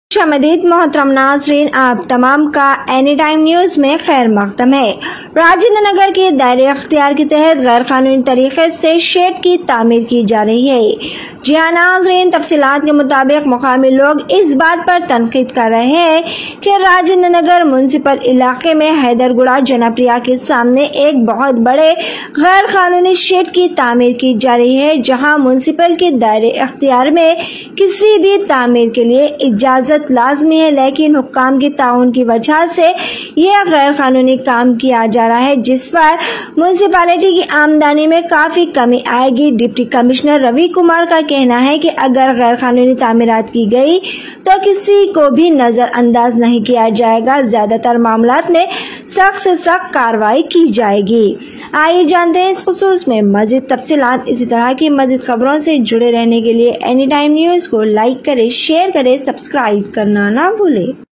मदीद मोहतरम नाज़रीन, आप तमाम का एनी टाइम न्यूज़ में खैर मक़दम है। राजेंद्र नगर के दायरे अख्तियार के तहत गैर कानूनी तरीके से शेड की तामीर की जा रही है। जी हाँ नाज़रीन, तफसीलात के मुताबिक मुकामी लोग इस बात पर तनकीद कर रहे हैं कि राजेंद्र नगर म्यूनसिपल इलाके में हैदरगुड़ा जनप्रिया के सामने एक बहुत बड़े गैर कानूनी शेड की तामीर की जा रही है, जहाँ म्यूनसिपल के दायरे अख्तियार में किसी भी तामीर के लिए इजाज़त लाजमी है, लेकिन हुक्काम की ताउन की वजह से यह गैर कानूनी काम किया जा रहा है, जिस पर म्यूनसिपालिटी की आमदनी में काफी कमी आएगी। डिप्टी कमिश्नर रवि कुमार का कहना है कि अगर गैर कानूनी तामीरात की गई तो किसी को भी नजरअंदाज नहीं किया जाएगा। ज्यादातर मामलात में सख्त से सख्त कार्रवाई की जाएगी। आइए जानते हैं इस खुसूस में मजीद तफसीलात। इसी तरह की मजीद खबरों से जुड़े रहने के लिए एनी टाइम न्यूज को लाइक करें, शेयर करें, सब्सक्राइब करना ना भूलें।